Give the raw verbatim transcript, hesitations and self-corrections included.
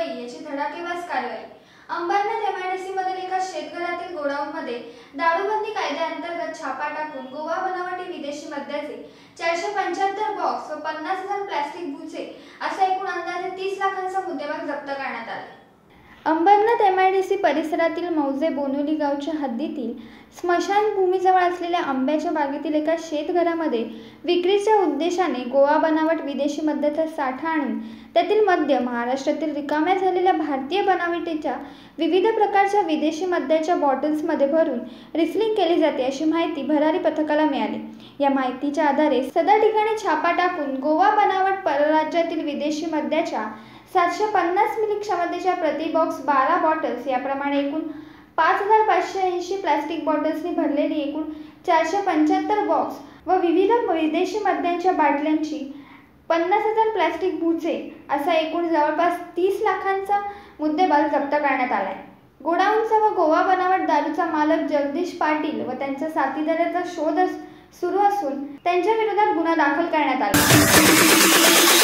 मुंबई याची धडाकेबाज कारवाई। अंबरनाथ एमआयडीसी मधील एका शेतघरातील गोडाऊनमध्ये दारूबंदी कायद्याअंतर्गत छापा टाकून गोवा बनावटी विदेशी मद्याचे चारशे पंच्याहत्तर बॉक्स व पन्नास हजार प्लास्टिक भुसे असा एकूण अंदाजे तीस लाखांचा मुद्देमाल जप्त करण्यात आला। अंबरनाथ एमआयडीसी परिसरातील मौजे बोनोली गावच्या हद्दीतील स्मशानभूमीजवळ असलेल्या आंब्याच्या बागेतील एका शेतघरामध्ये विक्रीच्या उद्देशाने गोवा बनावट विदेशी मद्याचा साठा आणून त्यातील मद्य महाराष्ट्रातील रिकाम्या झालेल्या भारतीय बनावटीच्या विविध प्रकारच्या विदेशी मद्याच्या बॉटल्समध्ये भरून रिफिलिंग केली जाते अशी माहिती भरारी पथकाला मिळाली। या माहितीच्या आधारे सदर ठिकाणी छापा टाकून गोवा बनावट परराज्यातील विदेशी मद्याच्या सातशे पन्नास मिली क्षमतेच्या प्रति बॉक्स बारा बॉटल्स याप्रमाणे एकूण पाच हजार पाचशे ऐंशी प्लास्टिक बॉटल्सनी भरलेली एकूण चारशे पंच्याहत्तर बॉक्स व विविध विदेशी मद्यांच्या बाटल्यांची पन्नास हजार प्लास्टिक भुसे असा एकूण जवळपास तीस लाखांचा मुद्देमाल जप्त करण्यात आलाय। गोडाऊनचा व गोवा बनावट दारूचा मालक जगदीश पाटील व त्यांच्या साथीदाराचा शोध सुरू असून त्यांच्या विरोधात गुन्हा दाखल करण्यात आला।